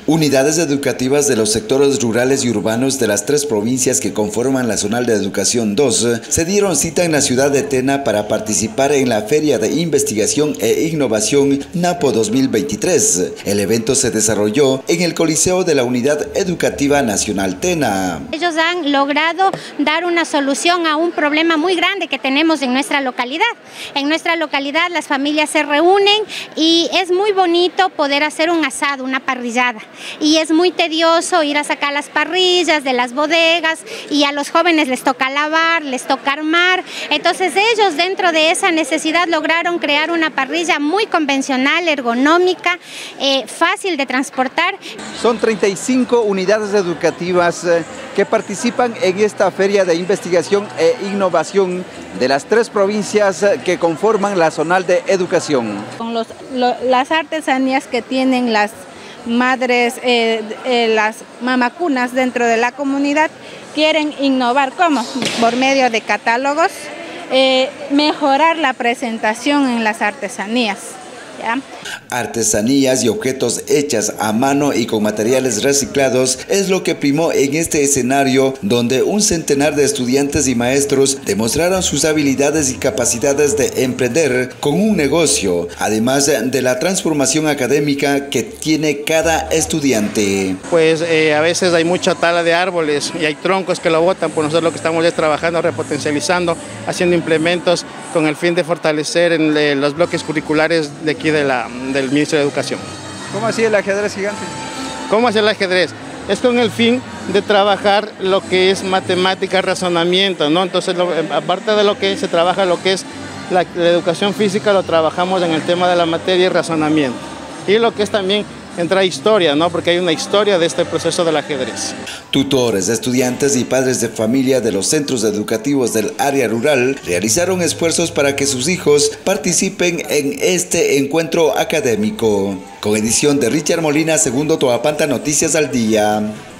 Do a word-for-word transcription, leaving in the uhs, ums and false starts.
Unidades educativas de los sectores rurales y urbanos de las tres provincias que conforman la Zonal de Educación dos se dieron cita en la ciudad de Tena para participar en la Feria de Investigación e Innovación NAPO dos mil veintitrés. El evento se desarrolló en el Coliseo de la Unidad Educativa Nacional Tena. Ellos han logrado dar una solución a un problema muy grande que tenemos en nuestra localidad. En nuestra localidad las familias se reúnen y es muy bonito poder hacer un asado, una parrillada. Y es muy tedioso ir a sacar las parrillas de las bodegas y a los jóvenes les toca lavar, les toca armar. Entonces ellos dentro de esa necesidad lograron crear una parrilla muy convencional, ergonómica, eh, fácil de transportar. Son treinta y cinco unidades educativas eh, que participan en esta Feria de Investigación e Innovación de las tres provincias que conforman la Zonal de Educación. Con los, lo, las artesanías que tienen las madres, eh, eh, las mamacunas dentro de la comunidad, quieren innovar. ¿Cómo? Por medio de catálogos, eh, mejorar la presentación en las artesanías. ¿Ya? Artesanías y objetos hechas a mano y con materiales reciclados es lo que primó en este escenario, donde un centenar de estudiantes y maestros demostraron sus habilidades y capacidades de emprender con un negocio, además de la transformación académica que tiene cada estudiante. Pues eh, a veces hay mucha tala de árboles y hay troncos que lo botan, pues nosotros lo que estamos es trabajando, repotencializando, haciendo implementos con el fin de fortalecer en, eh, los bloques curriculares de aquí de la, del Ministerio de Educación. ¿Cómo así el ajedrez gigante? ¿Cómo hacer el ajedrez? Es con el fin de trabajar lo que es matemática, razonamiento, ¿no? Entonces, lo, aparte de lo que se trabaja, lo que es la, la educación física, lo trabajamos en el tema de la materia y razonamiento. Y lo que es también entra historia, ¿no? Porque hay una historia de este proceso del ajedrez. Tutores, estudiantes y padres de familia de los centros educativos del área rural realizaron esfuerzos para que sus hijos participen en este encuentro académico. Con edición de Richard Molina, Segundo Toapanta, Noticias al Día.